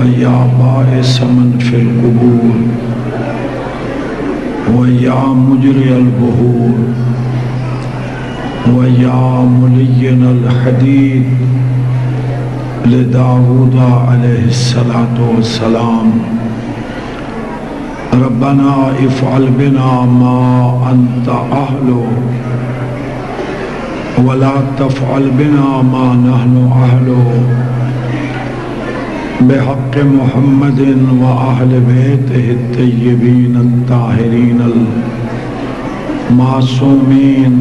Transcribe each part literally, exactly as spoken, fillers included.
ويا بائس من في القبور ويا مجري البهور ويا ملين الحديد لداود عليه الصلاة والسلام ربنا افعل بنا ما أنت أهله ولا تفعل بنا ما نحن أهله بحق محمد وأهل بيته الطيبين الطاهرين المعصومين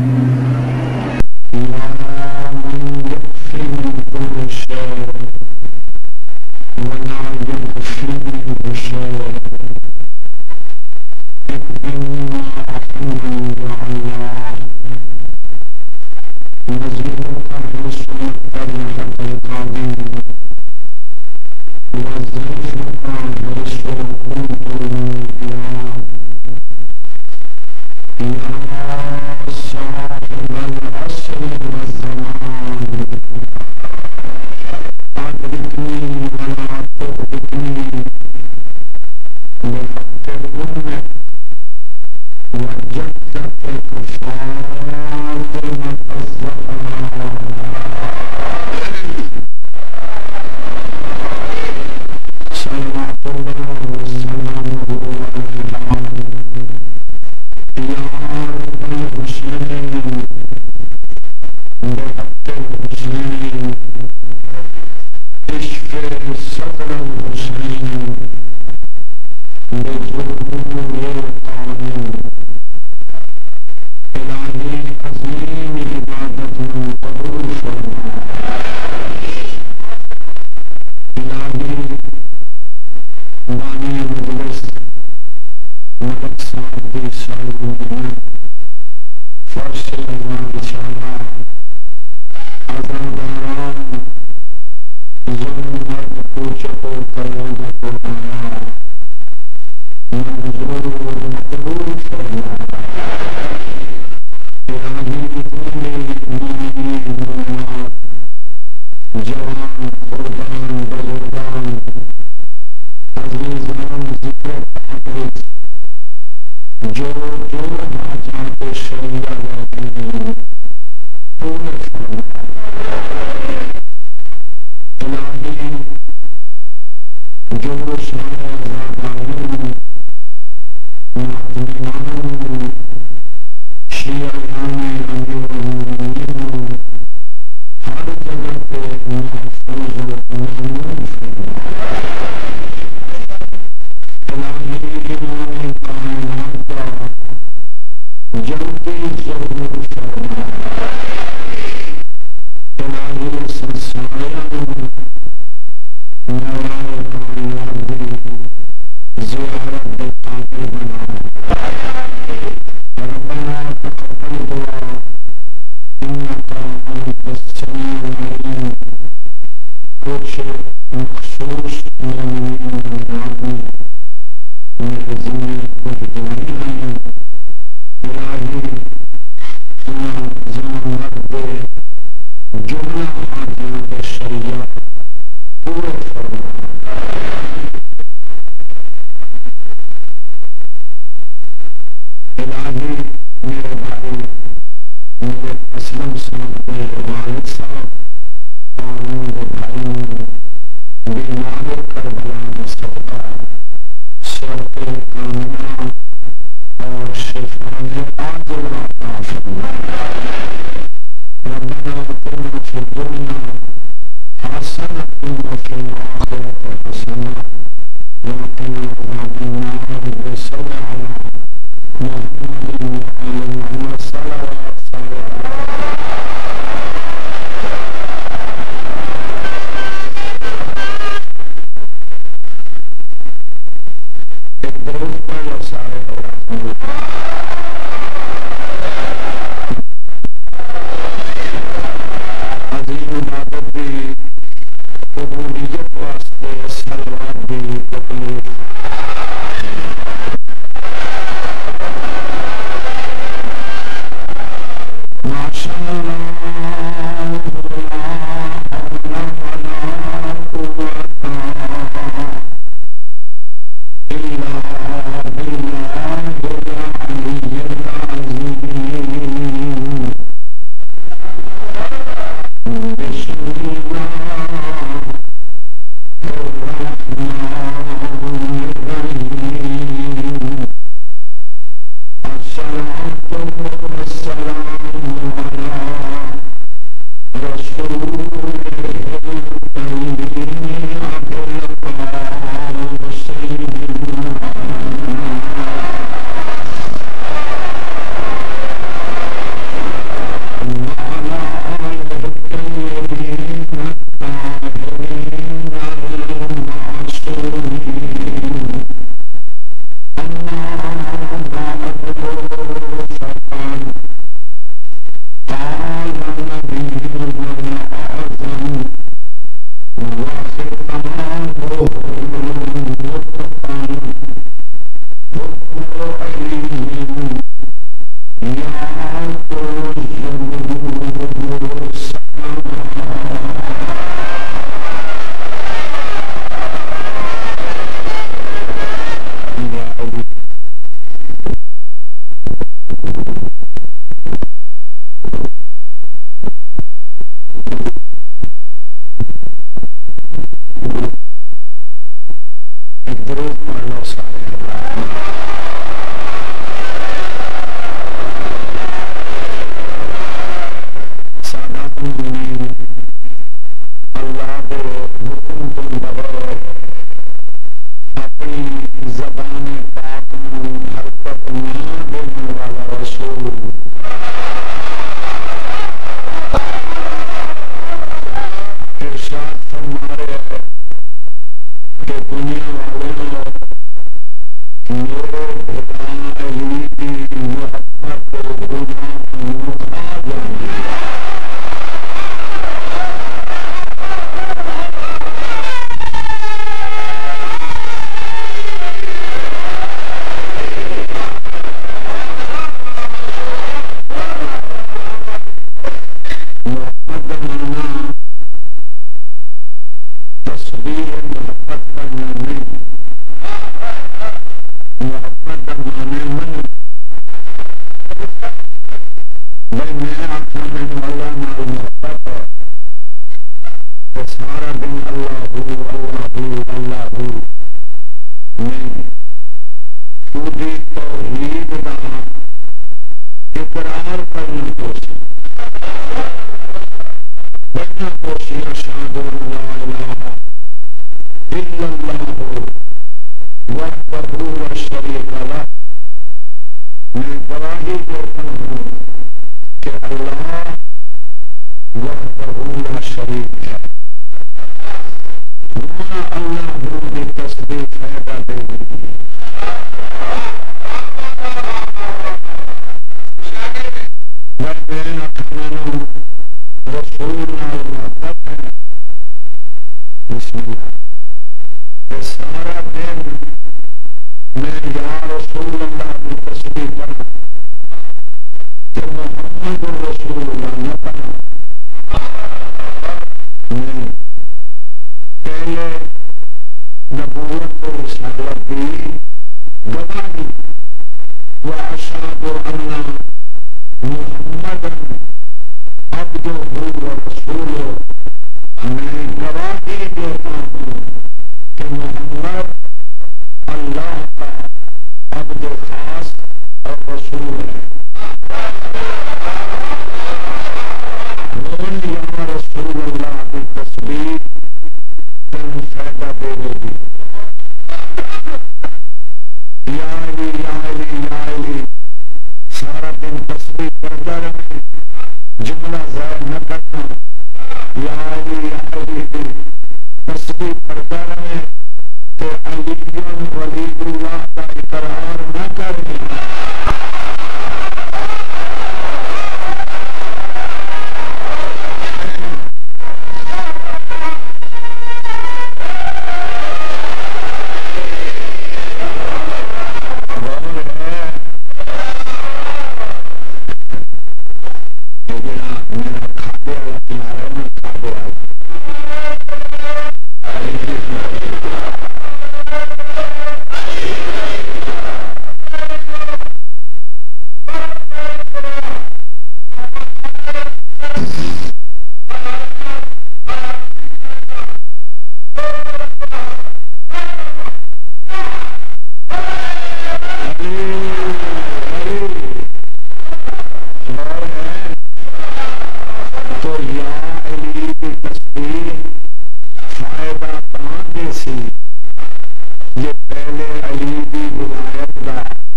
سی فائدہ کہاں دے سی یہ پہلے علی دی ولایت دا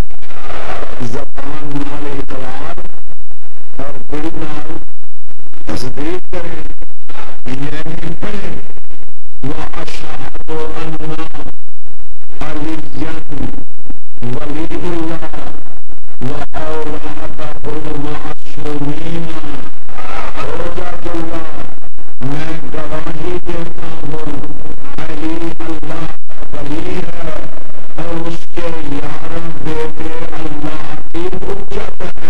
زبان نال اقرار اور دل نال تصدیق کریں یعنی پڑھیں وَأَشْهَدُ أَنَّ عَلِيًّا وَلِيُّ اللَّهِ وَأَوْلَادَهُ الْمَعْصُومِينَ ہو جا جلا میں گواہی دیتا ہوں علی اللہ کا ولی ہے اور اس کے یارہ بیٹے اللہ کی حجت ہیں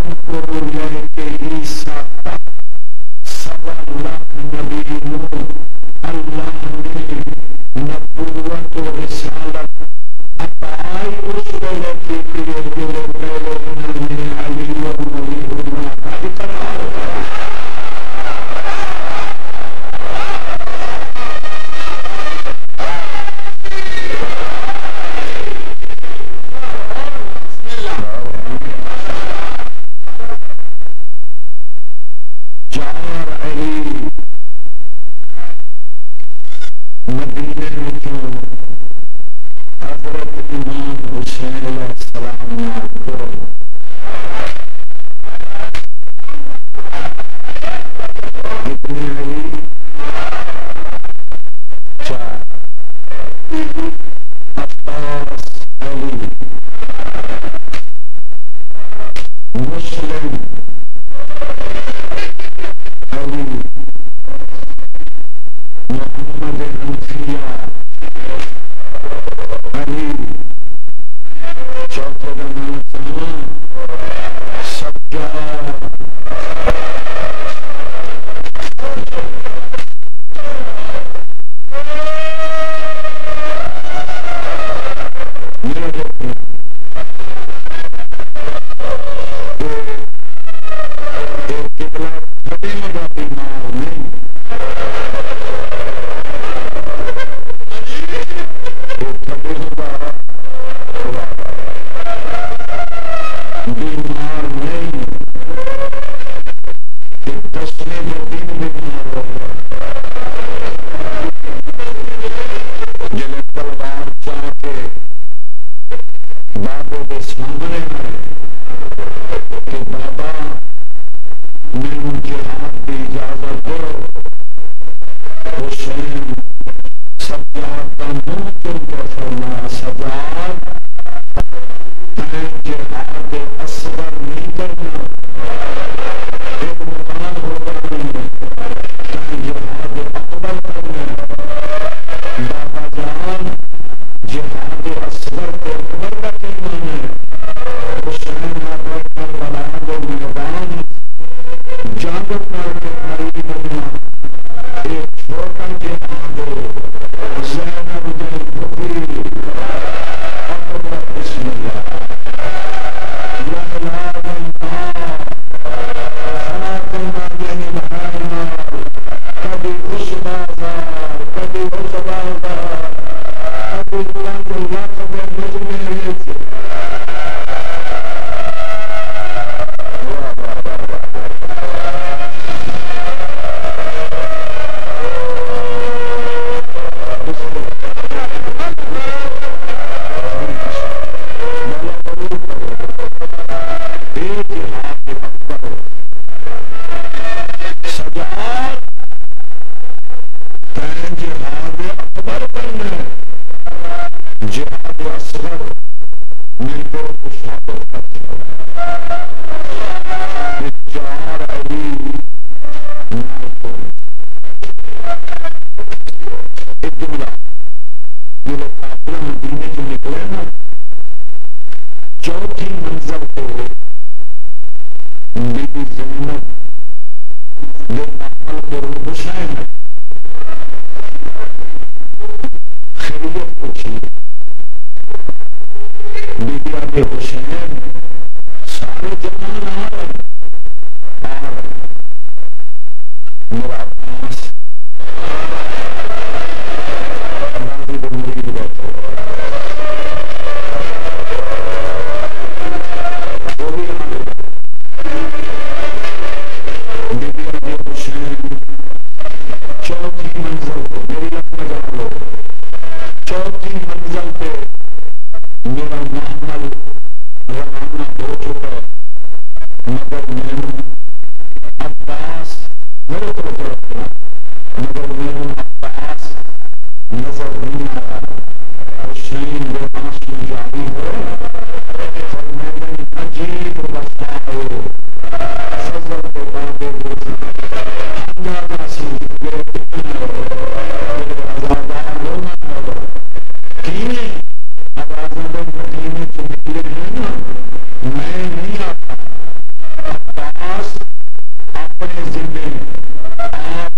مریم کو لے کے عیسیٰ تک سوا لاکھ نبی نو اللہ نے نبوت و رسالت عطائی اس ویلے کی کیے جو پہلے انہوں نے علی و ولی اللہ کا اقرار کیا. چار علی مدینے میں کیوں حضرت امام حسین علیہ السلام کو اتنے علی چار عباس علی مسلم علی محمد حنفیہ علی چوتھے نام سجاد میرے دیکھیں ایک قبلہ کھڑے ہوگا بیمار نہیں ایک کھڑے ہوگا بیمار نہیں ایک دسویں میں دن بیمار ہوگا جنہیں تلوار چاہ کے بابے کے سامنے آئے کہ بابا میں جہاد کی اجازت دو. حسین سجاد کا منہ چن کر فرمایا سجاد میں جہاد اصغر نہیں کرنا ایک مکان ہوگا نہیں میں جہاد اکبر کرنا. بابا جان جہاد اصغر کے اکبر کا کیا معنی ہے؟ حسین آباد کربلا کے میدان جنگ کر کے قریب بننا ایک چھوٹا جہاد زینب نے پھوپھی اکبر بسم اللہ لا الہ الا اللہ خاتم الانبیاء کبھی اس بازار کبھی اس بازار کبھی چند لقب مجمع چوتھی منزل کو بی بی زینب نے محمل کو حسین خیریت پوچھی. بی بی آبی حسین سارے جہان آ رہے آ رہے میرا عباس راضی بن مرید بیٹھے چوتھی منزل پہ میری لت لگا لو. چوتھی منزل پہ میرا محمل روانہ ہو چکا مگر میں عباس میرے کو رکھنا مگر میں عباس نظر نہیں آیا. حسین بے آنسو جاری ہو فرمائے عجیب وفاؤ فضل کے بابے گوشی ہنگا سی میرے کتنے میرے عزادار رونا لگا کینے آوازوں میں مدینے سے نکلے ہیں نا میں نہیں آتا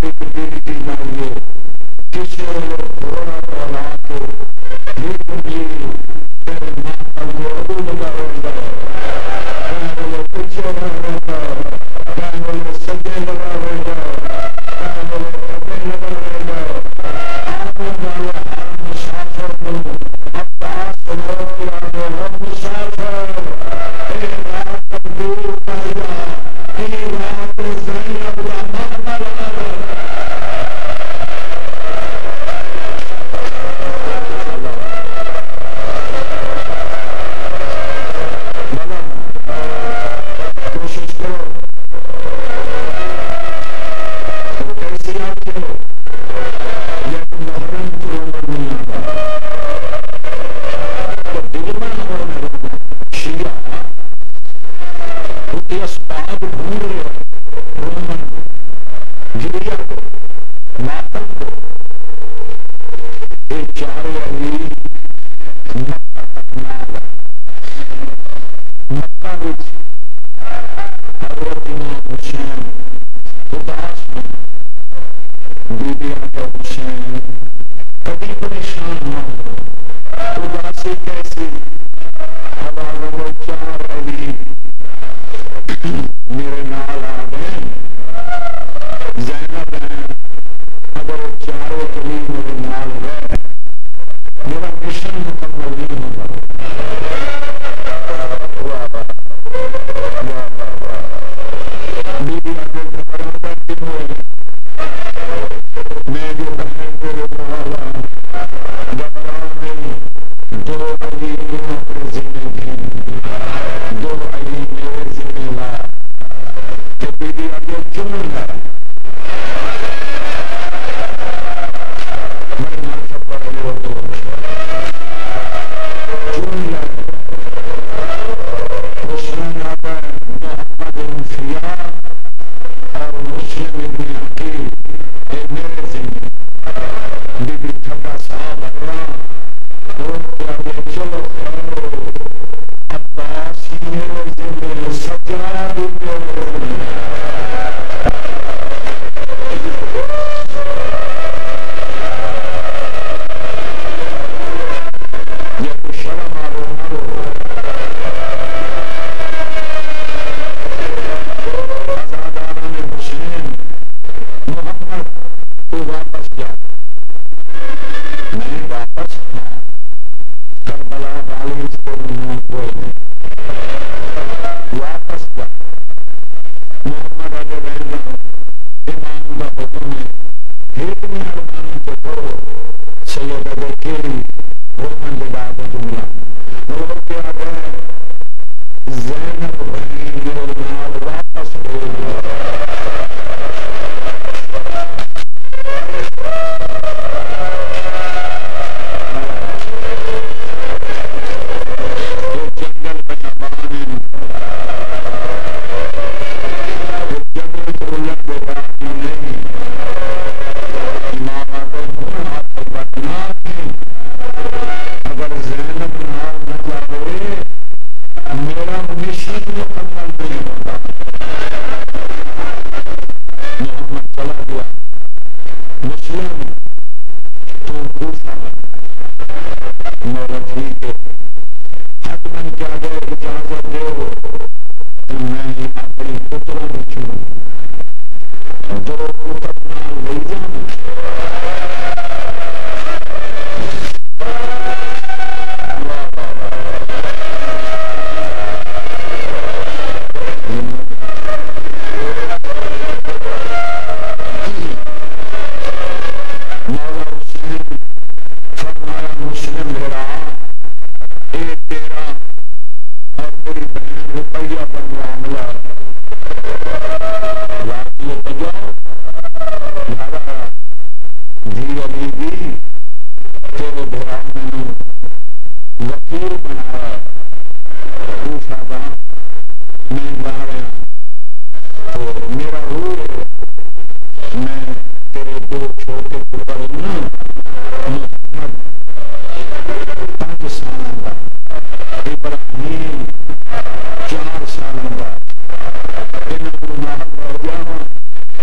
چار سال بعد انہوں نے نال ہو جانا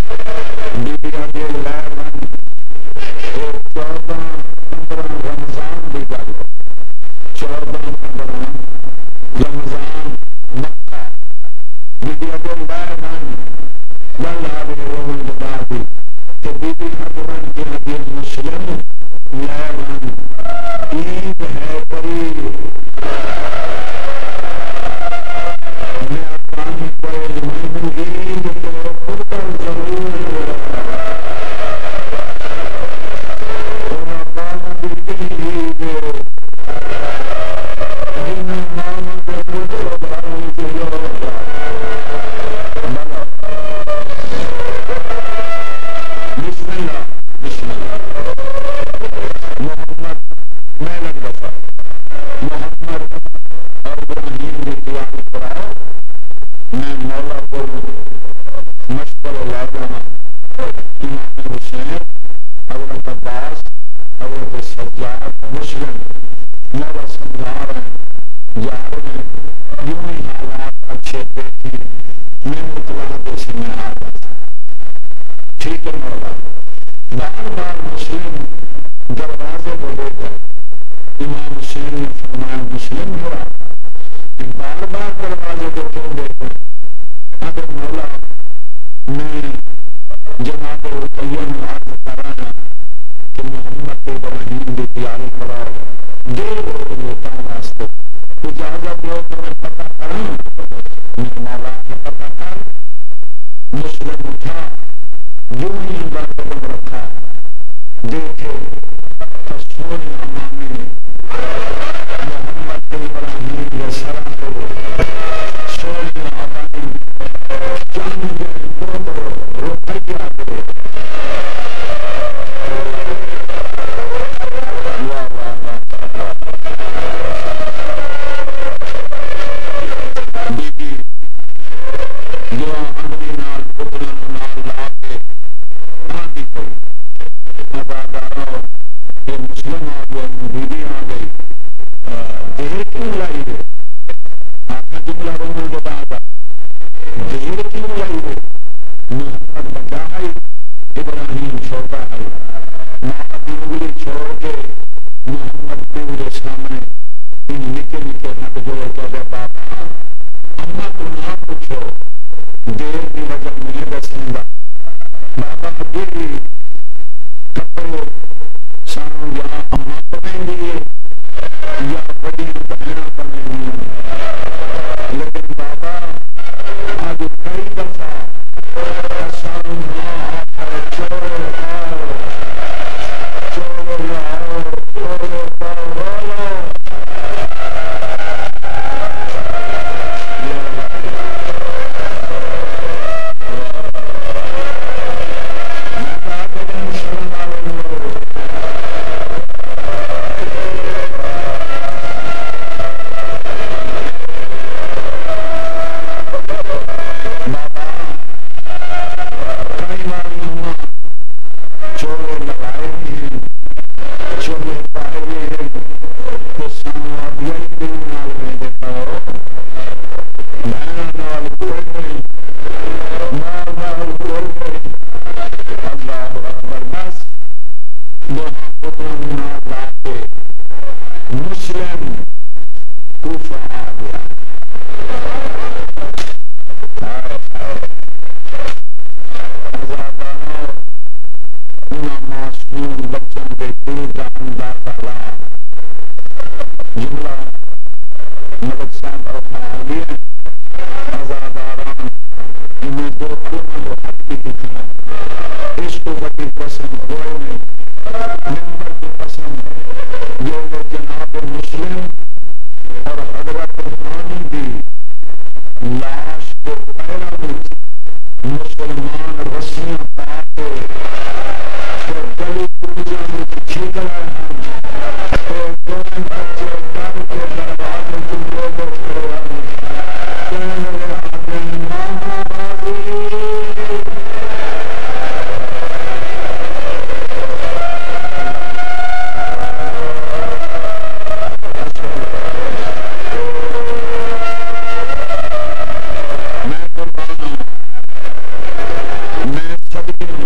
میں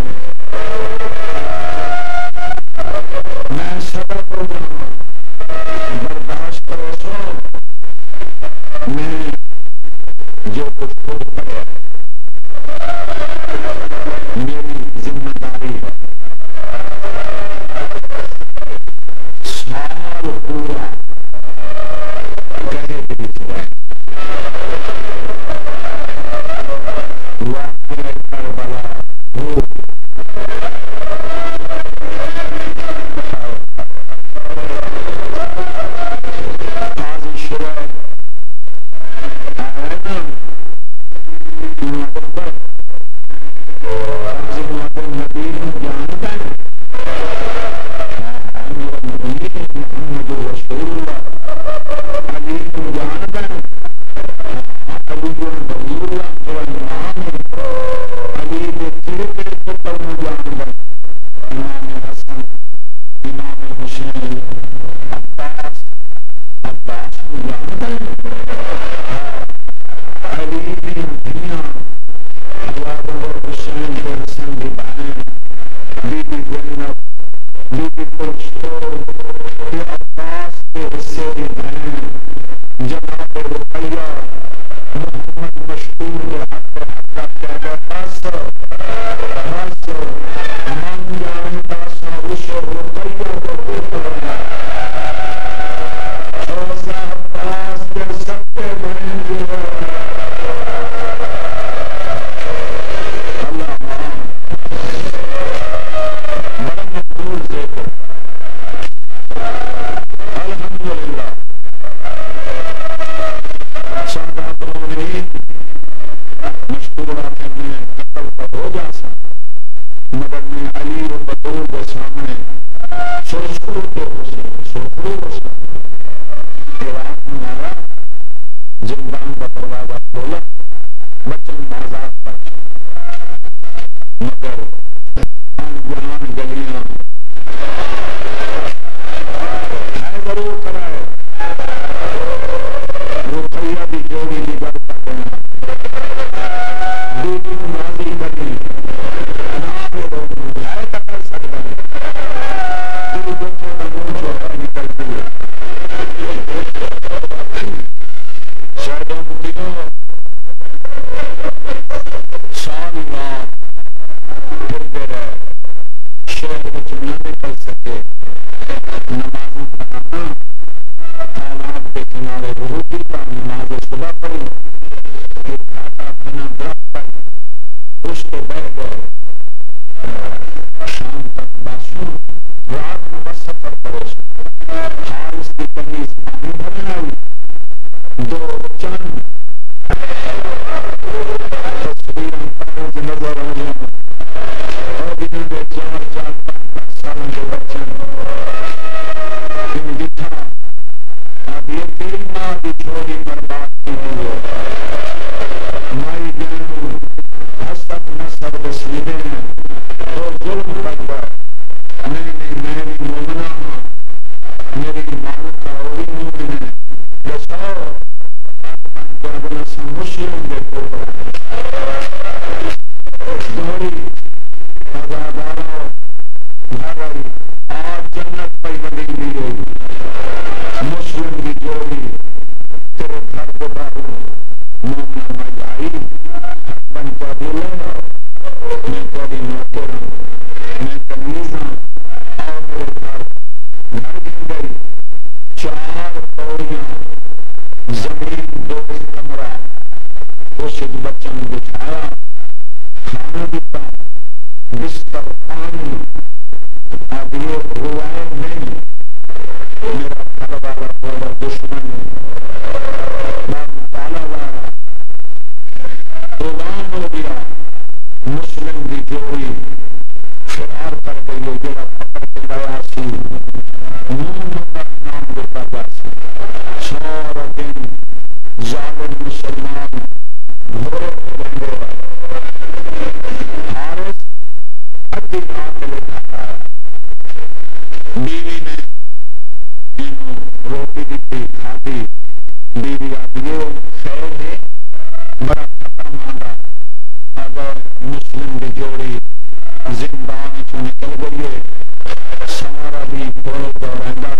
خود پڑے میری ذمہ داری ہے سال پورا کہے بیچ رہے واقعہ کربلا ہو قاضی شرح آئے نا نوبر قاضی معدن نبی جانتا ہے میرا نبی محمد رسول اللہ علی جانتا ہے علی ولی اللہ میرا نام علی نے کڑکڑے پتر میں جانتا ہے امام حسن امام حسین عباس عباس جانتا ہے علی نے دنیا حواد حسین کے حسن کی بہن بی بی زینب بی بی کلثوم کے عباس کے حصے کی بہن جناب رقیہ محمد مشکور کے حق حق کا کہہ بس بس من جانتا سا اس رقیہ کو پتر چھوسا عباس کے سکتے بہن جو ہے اللہ مان بڑا مقبول ذکر الحمدللہ سادات مومنین مشکورہ کہ میں قتل پر ہو جا سا مگر میں علی و بطول کے سامنے سرسکرو کے ہو سکتا سرسکرو ہو سکتا عراق میں آیا زندان کا دروازہ کھولا بچن آزاد بچ مگر انجان گلیاں ہے ضرور کرائے رقیہ بھی جوڑی بھی گھر کا دینا بیٹی نازی گلی نام روڈ ہے تو کر سکتا دل بچوں کا منہ چھوٹا نکلتی ہے شہدوں دنوں سال رات پھرتے رہے شہر وچ نہ نکل سکے نمازیں پڑھانا تالاب کے کنارے رہو کا نماز صبح پڑھی ایک گھاٹا کھنا درخت پڑی اس کے بہ گئے شام تک باسوں رات میں بس سفر کرے سو حارث کی قمیض پانی بھرنے آئی دو چند تصویریں پانچ نظر آئیں اور دنوں میں چار چار پانچ پانچ سالوں کے بچن ان دکھا اب یہ تیری ماں کی چھوڑی پر بات کی ہے مائی جان حسب نصب وسیلے ہیں تو ظلم کر گئے نہیں نہیں میں بھی مومنہ ہوں میری ماں کا وہی مومن ہے بساؤ آتمن کے اگنا سن مسلم دے پوپر دوری آزادارہ گھر آئی آج جنت پہ بڑی دی گئی مسلم کی جوڑی تیرے گھر کے باہر مومنہ میں آئی حق بن کیا بولے میں تیری نوکر ہوں میں تمیز ہوں آؤ میرے گھر گھر گن گئی چار پوڑیاں زمین دوست کمرہ اس بچن بٹھایا کھانا دیتا بستر پانی اب یہ روائے نہیں میرا گھر والا بڑا دشمن باب تالا لایا اعلان ہو گیا مسلم کی جوڑی فرار کر گئی جڑا پکڑ کے لایا سی منہ منگا انعام دیتا گیا سی سارا دن ظالم مسلمان گھوڑے رہنے حارث ادھی رات لکھا بیوی نے روٹی دیتی کھادی بیوی آدیو خیر ہے بڑا کھٹا مانگا اگر مسلم کی جوڑی زندان چ نکل گئی ہے سارا بھی گھوڑے کا رہندا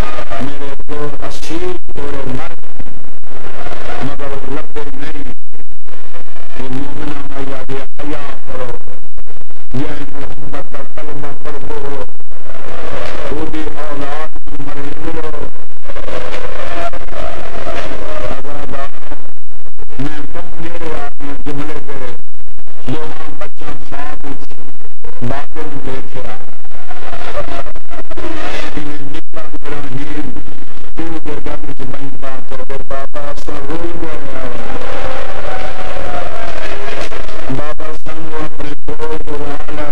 میرے دو اصیل گھوڑے مر مگر لبے نہیں مومنہ میا دے حیا کرو یا محمد کا کلمہ پڑھو وہ دی اولاد مرے ملو آزادار میں کم میرے آدمی جملے پہ دوہاں بچہ خواب باطن دیکھا انہیں نکا ابراہیم پیو کے گھر سے بہن پاتے تھے بابا سر روئی گئے بابا سنگ اپنے کوئی درانا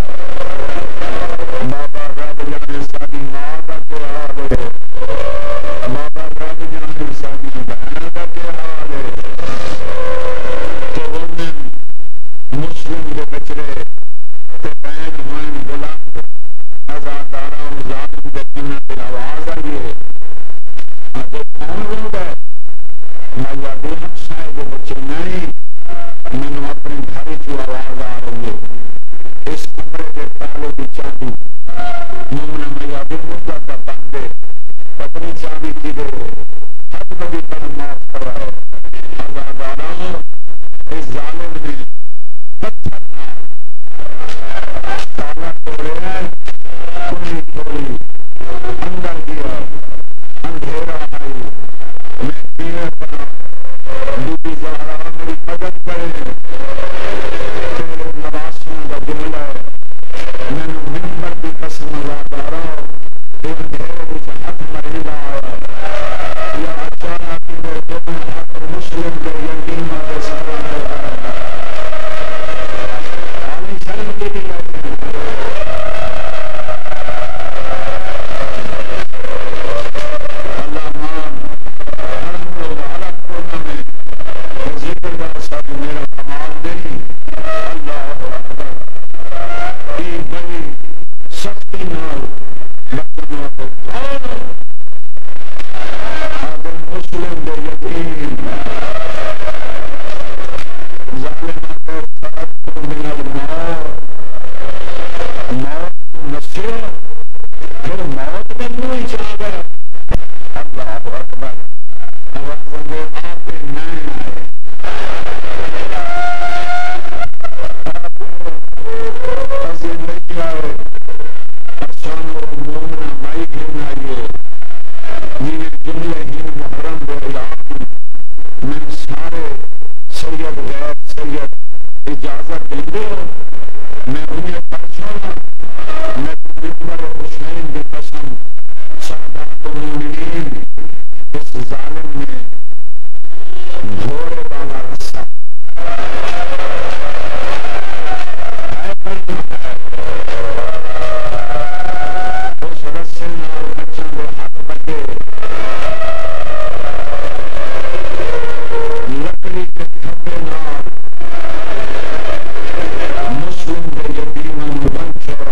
بابا رب جانے ساری ماں کا کے حال ہے بابا رب جانے ساری بہن کا کے حال ہے تو انہیں مسلم کے بچرے تے بہن ہوئیں بلند ازاداراں ظالم دے کنہ تے آواز آئیے آجے کون روڈ ہے میں یادی حق صاحب کے بچے نہیں میں نے اپنے گھر چو آواز آ رہی ہے اس کمرے کے تالے کی چابی مومنہ میں یادی مدہ کا بندے پتنی چابی کی دے حد بدی پر موت کر رہا ہے ازاداراں اس ظالم نے پتھر نہ تالا توڑے ہیں کنی کھولی اندر دیا اندھیرا آئی میں کیویں پڑا بی بی زہرا میری مدد کرے تیرے نواسیوں کا جملہ ہے میں نے منبر کی قسم ازادارا یہ اندھیرے وچ ہاتھ مریندا آیا یا اچانک میرے دونوں ہاتھ مسلم کے یتیماں دے سارا عالی شرم کی بھی جاتے ہیں اللہ مان الحمدللہ علی قرآن میں ذکر کا ساتھ میرا کمال نہیں اللہ اکبر یہ بڑی سختی نال بچن وقت اگر مسلم دے یتیم ظالمہ کو فرق من الموت موت نصیر پھر موت میں منہ چاہ گیا اللہ اکبر آواز دے آپ نئے آئے آپ ازے نہیں آئے ارسان و مومنہ مائی گھن آئیے جنہیں جملے ہین محرم دے اعلان من سارے سید غیر سید اجازت دیں دے میں انہیں پرچھونا میں منبر حسین کی قسم سادات المومنین اس ظالم نے گھوڑے والا رسہ ہے کرنا ہے اس رسے نال بچوں کے ہاتھ بٹے لکڑی کے تھمبے نال مسلم کے یتیموں کو بن چھوڑا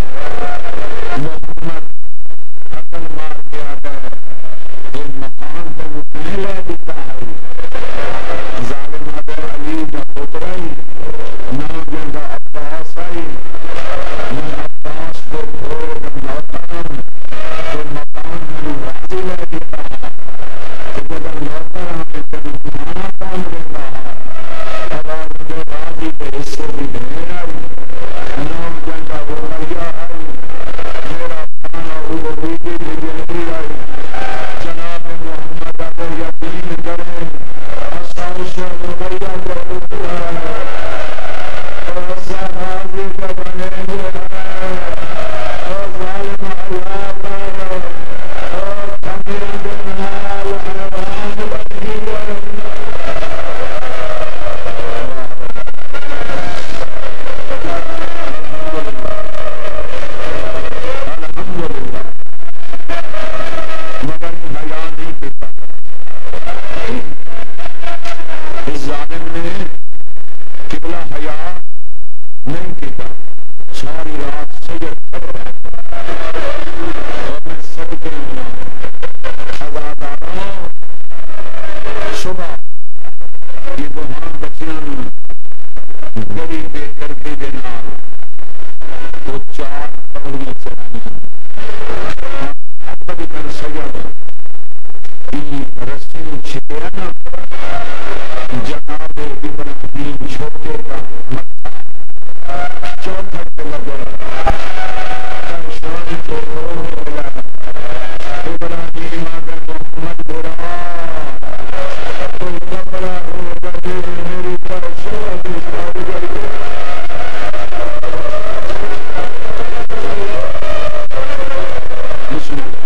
محمد قتل مار کے آ گئے یہ مکان پہ مکنے لے دیتا ہے ظالم آدھے علی کا پترائی نام جنگا عباس آئی من عباس کو گھوڑے کا نوترم تو مکان میں راضی لے دیتا ہے کہ جب نوترم میں تنی مانا کام دیتا ہے اور مجھے راضی کے حصے بھی دھیر آئی نام جنگا وہ مریا آئی میرا کھانا وہ بیدی بھی جنگی آئی جناب محمد اگر یقین کریں ایسا اسے مریا کو اٹھا ہے اور ایسا راضی کے بنے گے اور ظالم اللہ پر اور کمیر دنال حیوان بنی گئے الحمدللہ مگر حیا نہیں پیتا اس ظالم نے قبلہ حیا نہیں پیتا ساری رات سید کھڑے رہے اور میں صدقے ہونا ازاداراں صبح یہ دوہاں بچیاں بڑی بے دردی دے نال وہ چار پوڑیاں چڑھائیں حد بدی کر سید رسول چھپیا نا جناب ابراہیم چھوٹے کا چوتھا پہ لگا شان کے ہونے ملا ابراہیم آگے محمد برا کوئی کپڑا ہوگا میری میری پرشان کی شادی کر کے بسم اللہ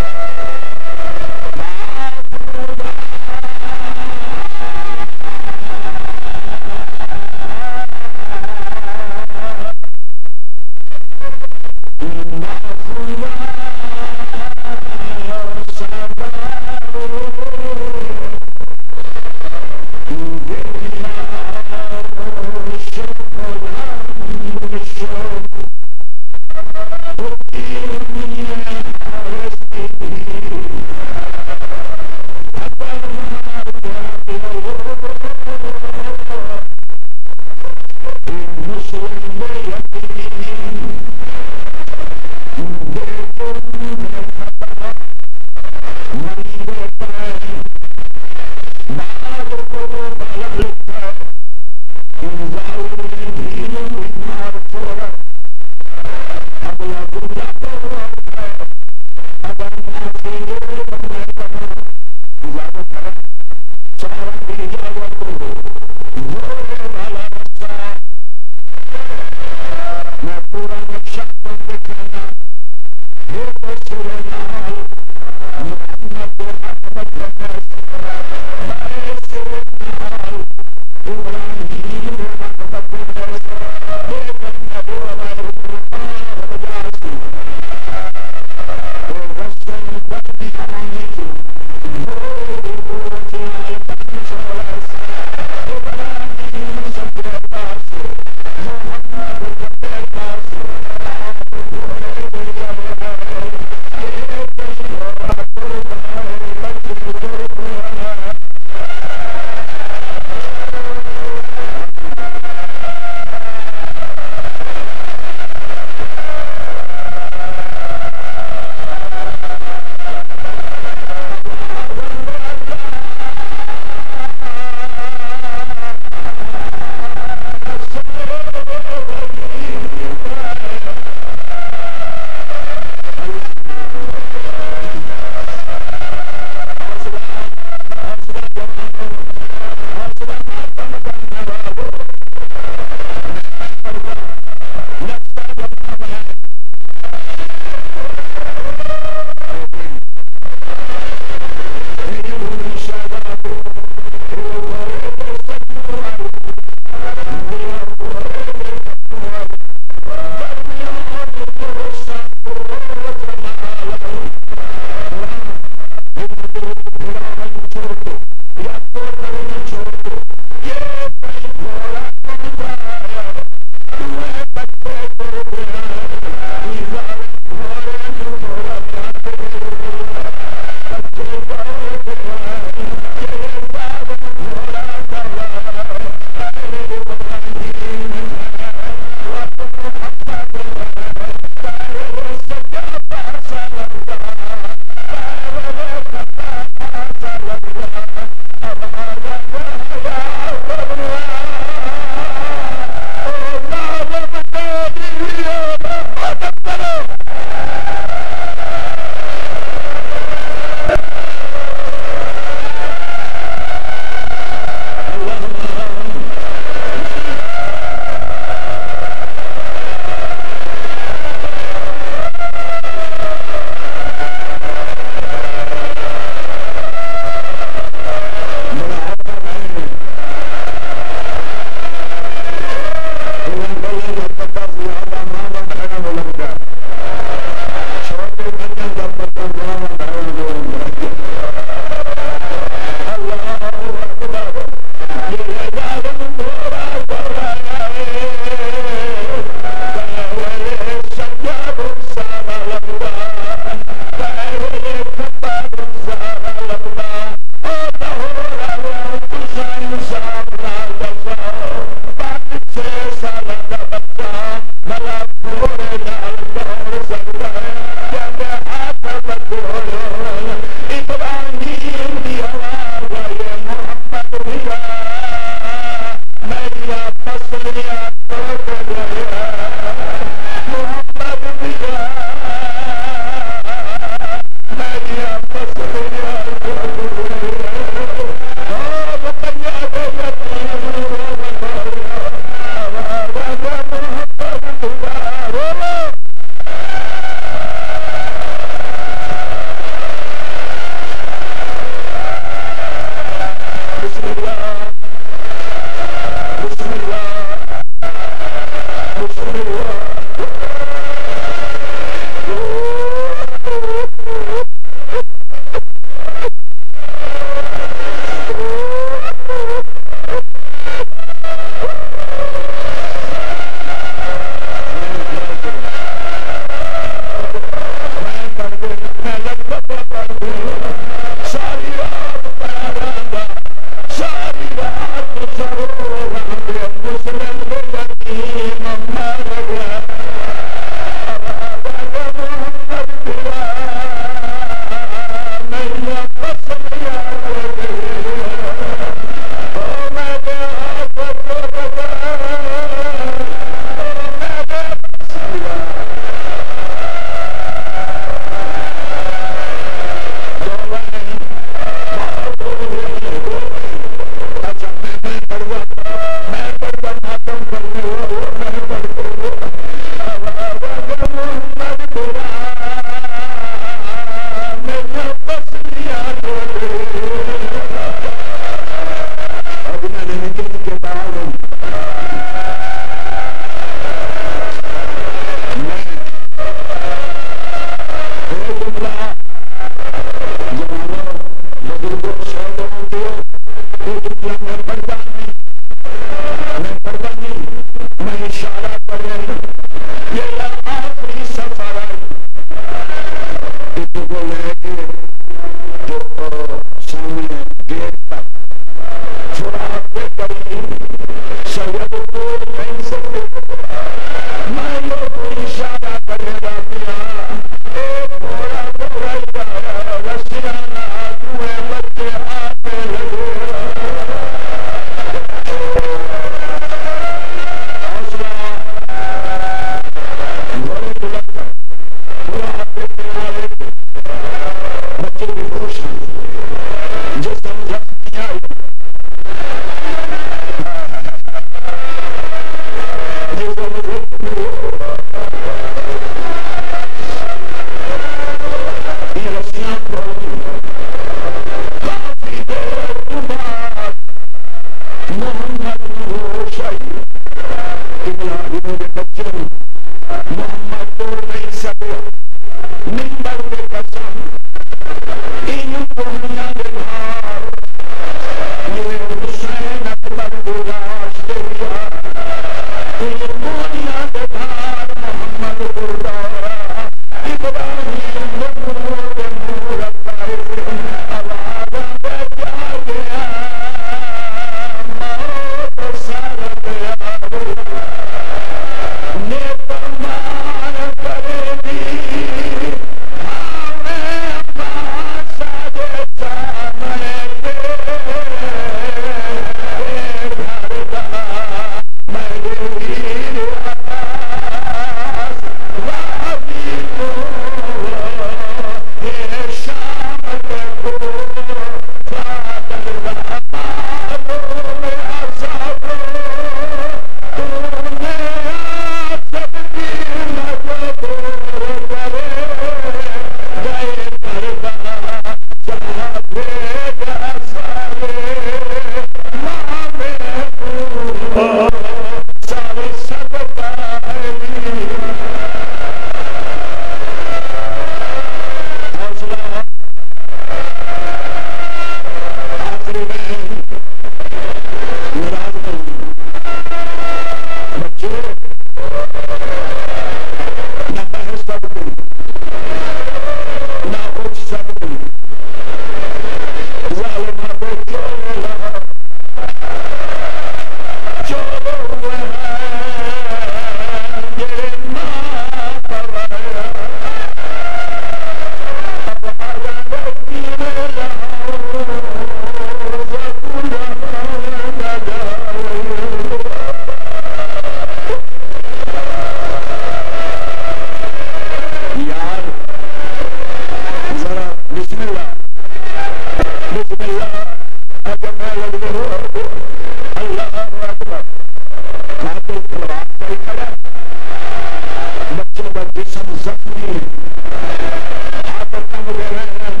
جسم زخمی ہاتھ تنگ رہن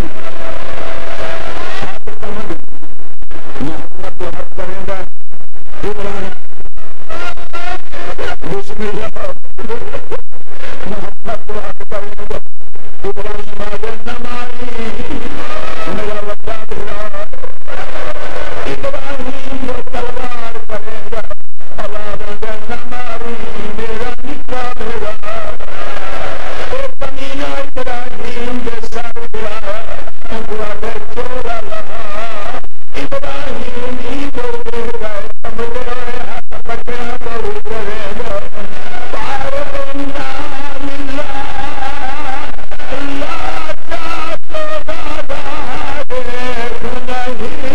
ہاتھ تنگ محمد تو حق کریں گا ابراہیم بسم اللہ محمد تو حق کریں گا ابراہیم آدم نمائی میرا وقت بھرا ابراہیم وہ تلوار کرے گا اولاد نمائی میرا نکاح بھرا او کمینہ ابراہیم دے سر بھرا انگوہ دے چورا لہا ابراہیم ہی کو بھرا تمدے ہاتھ پکیا بہو کرے گا بارنا للہ اللہ چاہتو دادا دے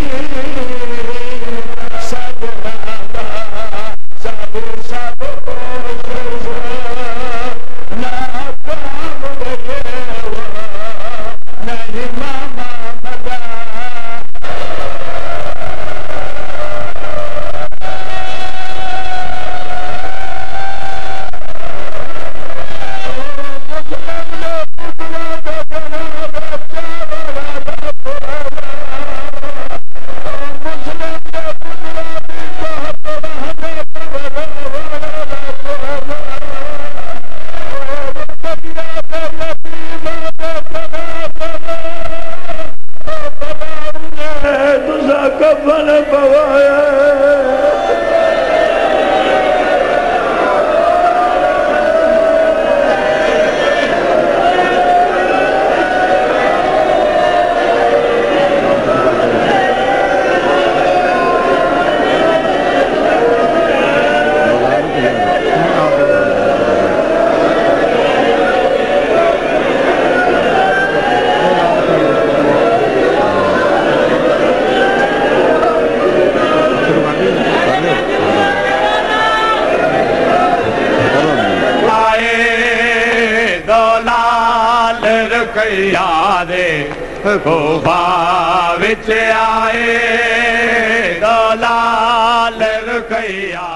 گنہی سجنا دا سب سب ناکام گئے نہیں ماما مدا کفن پوایا دے کوفہ وچ آئے دلال رکھیا